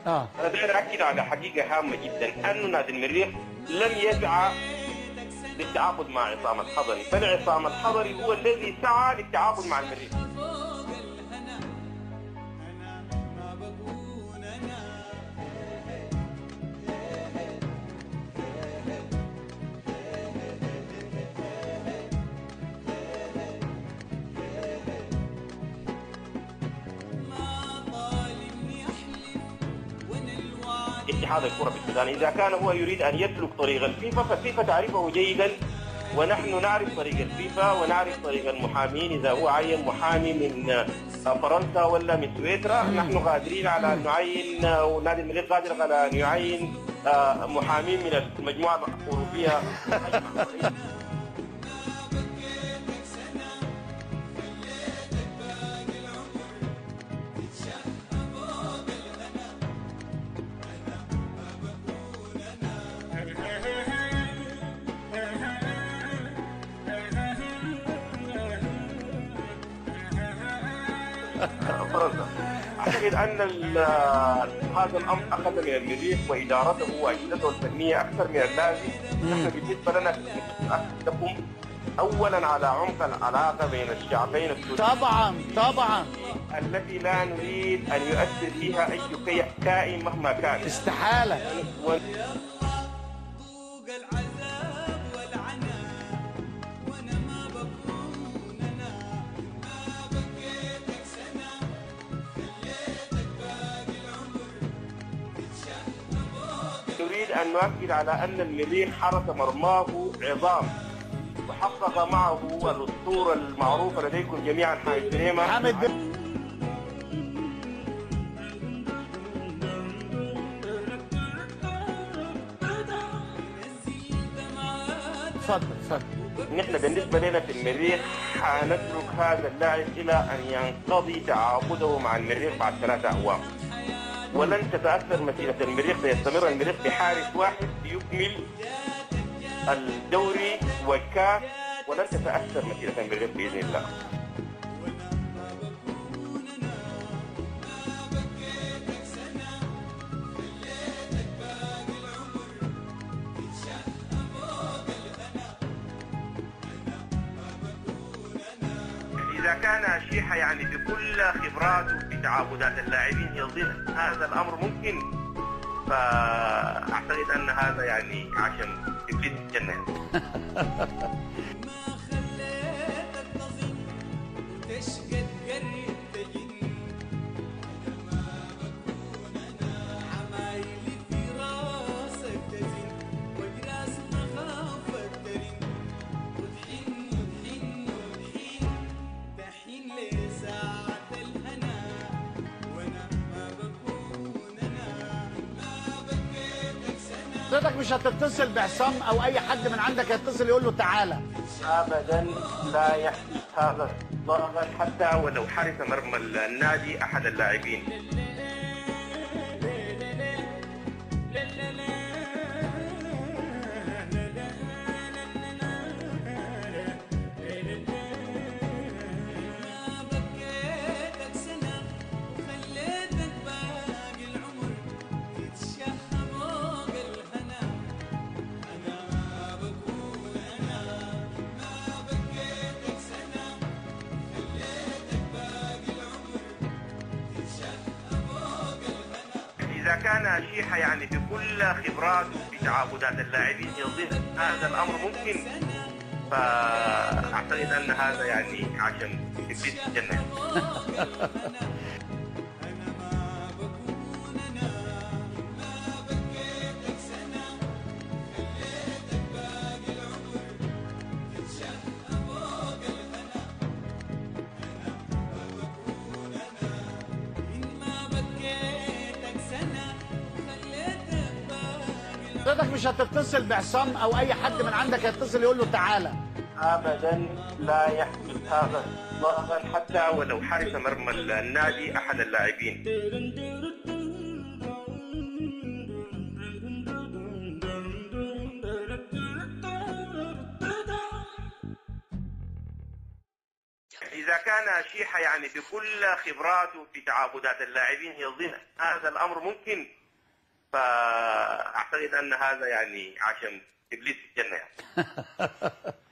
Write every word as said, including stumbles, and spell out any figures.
اه انا داير اكد على حقيقه هامه جدا، انه نادي المريخ لم يسعى للتعاقد مع عصام الحضري، بل عصام الحضري هو الذي سعى للتعاقد مع المريخ. اتحاد الكرة بالسودان إذا كان هو يريد أن يسلك طريق الفيفا، فالفيفا تعرفه جيدا، ونحن نعرف طريق الفيفا ونعرف طريق المحامين. إذا هو عين محامي من فرنسا ولا من سويسرا، نحن قادرين على أن نعين، ونادي المريخ قادر على أن يعين محامين من المجموعة الأوروبية. فرنسا. أعتقد أن هذا الأمر أخذ من المريخ وإدارته وأجهزته الفنية أكثر من اللازم. نحن بالنسبة لنا نقوم أولا على عمق العلاقة بين الشعبين السودانيين. طبعا طبعا. التي لا نريد أن يؤثر فيها أي كائن مهما كان. استحالة. و... نريد أن نؤكد على أن المريخ حرس مرماه عظام، وحقق معه الأسطورة المعروفة لديكم جميعا حامد سليمة. حامد اتفضل اتفضل. نحن بالنسبة لنا في المريخ حنترك هذا اللاعب إلى أن ينقضي تعاقده مع المريخ بعد ثلاثة أعوام، ولن تتأثر مسيرة المريخ، سيستمر المريخ بحارس واحد يكمل الدوري والكاس، ولن تتأثر مسيرة المريخ بإذن الله. إذا كان شيحة يعني بكل خبراته في تعاقدات اللاعبين يظن هذا الأمر ممكن، فأعتقد أن هذا يعني عشان إبليس الجنة. حضرتك مش هتتصل بعصام او اي حد من عندك يتصل يقول له تعالى؟ ابدا لا يحدث هذا اطلاقا، حتى ولو حارس مرمى النادي احد اللاعبين. إذا كان شيحة يعني بكل خبراته في تعاقدات اللاعبين يظن هذا الأمر ممكن، فأعتقد أن هذا يعني عشان إبليس الجنة. حضرتك مش هتتصل بعصام او اي حد من عندك يتصل يقول له تعالى؟ ابدا لا يحدث هذا اطلاقا، حتى ولو حارس مرمى النادي احد اللاعبين. اذا كان شيحه يعني بكل خبراته في تعاقدات اللاعبين يظن هذا الامر ممكن، فاعتقد ان هذا يعني عشم ابليس في الجنه يعني.